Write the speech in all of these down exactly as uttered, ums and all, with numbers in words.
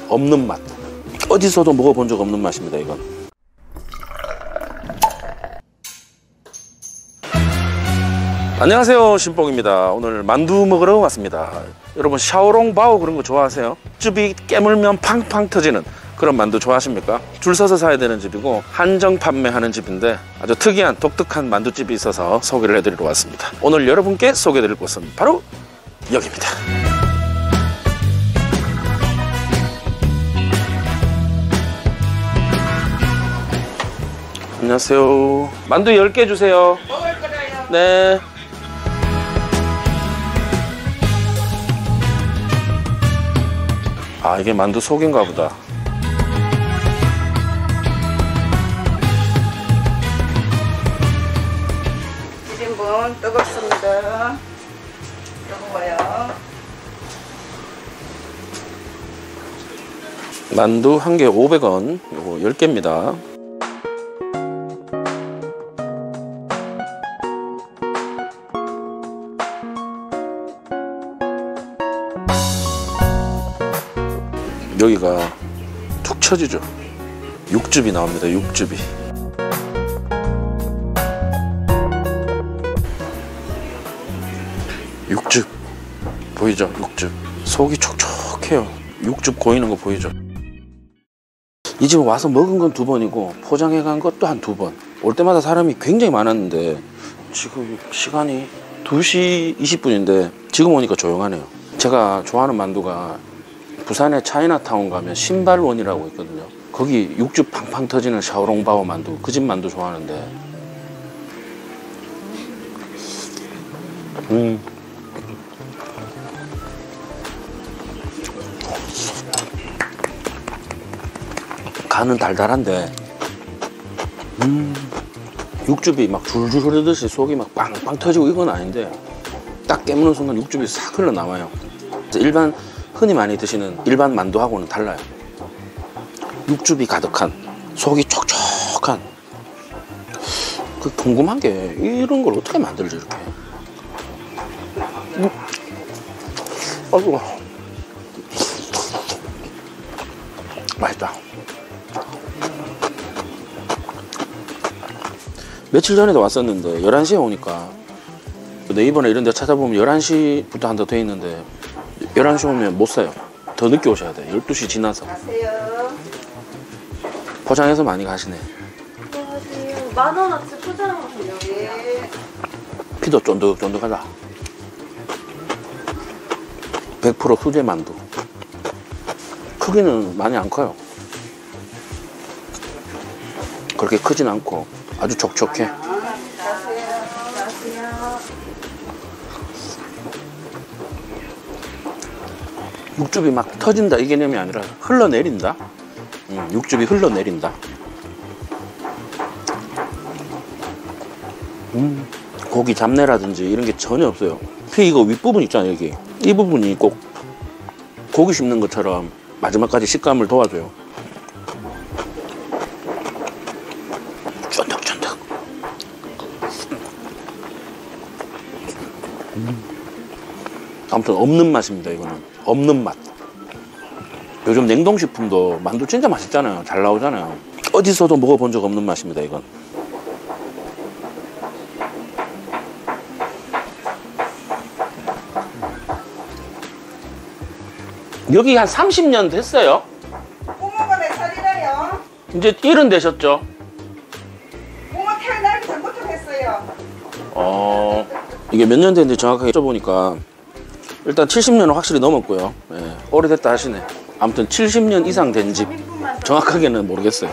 없는 맛. 어디서도 먹어본 적 없는 맛입니다, 이건. 안녕하세요, 신봉입니다. 오늘 만두 먹으러 왔습니다. 여러분 샤오롱바오 그런 거 좋아하세요? 즙이 깨물면 팡팡 터지는 그런 만두 좋아하십니까? 줄 서서 사야 되는 집이고 한정 판매하는 집인데 아주 특이한 독특한 만두집이 있어서 소개를 해드리러 왔습니다. 오늘 여러분께 소개해드릴 곳은 바로 여기입니다. 안녕하세요. 만두 열 개 주세요. 먹을 거라요. 네. 아, 이게 만두 속인가 보다. 일 인분 뜨겁습니다. 뜨거워요. 만두 한 개 오백 원, 요거 열 개입니다. 여기가 툭 쳐지죠. 육즙이 나옵니다. 육즙이. 육즙 보이죠? 육즙. 속이 촉촉해요. 육즙 고이는 거 보이죠? 이 집에 와서 먹은 건 두 번이고 포장해 간 것도 한 두 번. 올 때마다 사람이 굉장히 많았는데 지금 시간이 두 시 이십 분인데 지금 오니까 조용하네요. 제가 좋아하는 만두가 부산의 차이나타운 가면 신발원이라고 있거든요. 거기 육즙 팡팡 터지는 샤오롱바오 만두, 그 집 만두 좋아하는데 음 간은 달달한데 음 육즙이 막 줄줄 흐르듯이 속이 막 빵빵 터지고 이건 아닌데 딱 깨무는 순간 육즙이 싹 흘러나와요. 일반 흔히 많이 드시는 일반 만두하고는 달라요. 육즙이 가득한, 속이 촉촉한. 그 궁금한 게 이런 걸 어떻게 만들지 이렇게. 음. 아이고. 맛있다. 며칠 전에도 왔었는데 열한 시에 오니까 네이버나 이런 데 찾아보면 열한 시부터 한다 돼 있는데 열한 시 오면 못 사요. 더 늦게 오셔야 돼. 열두 시 지나서. 가세요. 포장해서 많이 가시네. 안녕하세요. 만 원어치 포장하세요. 예. 피도 쫀득쫀득하다. 백 퍼센트 수제 만두. 크기는 많이 안 커요. 그렇게 크진 않고 아주 촉촉해. 가세요. 가세요. 육즙이 막 터진다 이 개념이 아니라 흘러내린다. 음, 육즙이 흘러내린다. 음, 고기 잡내라든지 이런 게 전혀 없어요. 특히 이거 윗부분 있잖아요. 여기 이 부분이 꼭 고기 씹는 것처럼 마지막까지 식감을 도와줘요. 쫀득쫀득. 음. 아무튼 없는 맛입니다. 이거는 없는 맛. 요즘 냉동식품도 만두 진짜 맛있잖아요. 잘 나오잖아요. 어디서도 먹어본 적 없는 맛입니다. 이건. 여기 한 삼십 년 됐어요. 부모가 몇 살이라요? 이제 일은 되셨죠? 부모 태어나기 전부터 했어요. 어, 이게 몇 년 됐는지 정확하게 여쭤보니까 일단 칠십 년은 확실히 넘었고요. 네, 오래됐다 하시네. 아무튼 칠십 년 이상 된 집. 정확하게는 모르겠어요.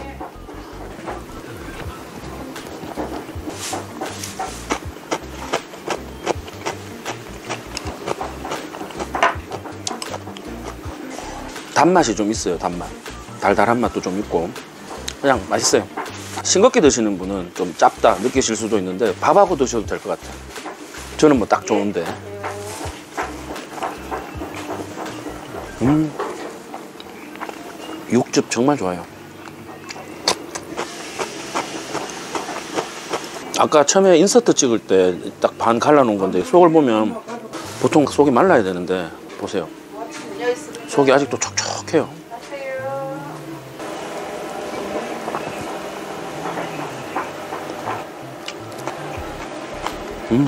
단맛이 좀 있어요. 단맛. 달달한 맛도 좀 있고 그냥 맛있어요. 싱겁게 드시는 분은 좀 짭다 느끼실 수도 있는데 밥하고 드셔도 될 것 같아요. 저는 뭐 딱 좋은데. 음, 육즙 정말 좋아요. 아까 처음에 인서트 찍을 때 딱 반 갈라놓은 건데 속을 보면 보통 속이 말라야 되는데 보세요. 속이 아직도 촉촉해요. 음.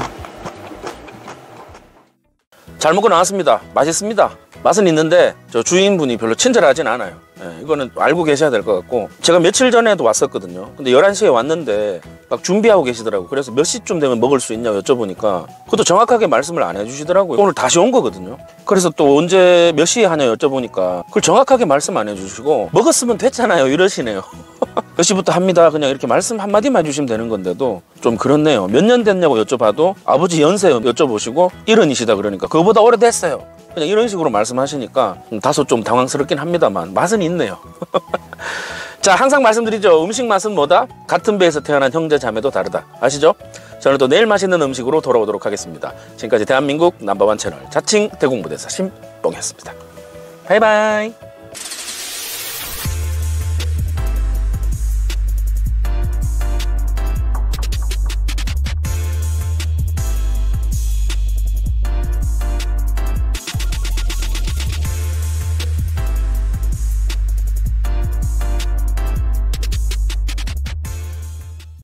잘 먹고 나왔습니다. 맛있습니다. 맛은 있는데 저 주인분이 별로 친절하진 않아요. 예, 이거는 알고 계셔야 될 것 같고, 제가 며칠 전에도 왔었거든요. 근데 열한 시에 왔는데 막 준비하고 계시더라고요. 그래서 몇 시쯤 되면 먹을 수 있냐고 여쭤보니까 그것도 정확하게 말씀을 안 해주시더라고요. 오늘 다시 온 거거든요. 그래서 또 언제 몇 시에 하냐 여쭤보니까 그걸 정확하게 말씀 안 해주시고 먹었으면 됐잖아요 이러시네요. 몇 시부터 합니다 그냥 이렇게 말씀 한마디만 해주시면 되는 건데도 좀 그렇네요. 몇 년 됐냐고 여쭤봐도 아버지 연세 여쭤보시고 일흔이시다 그러니까 그거보다 오래됐어요 그냥 이런 식으로 말씀하시니까 다소 좀 당황스럽긴 합니다만 맛은 있네요. 자, 항상 말씀드리죠. 음식 맛은 뭐다? 같은 배에서 태어난 형제 자매도 다르다. 아시죠? 저는 또 내일 맛있는 음식으로 돌아오도록 하겠습니다. 지금까지 대한민국 넘버원 채널 자칭 대공부대사 신봉이었습니다. 바이바이.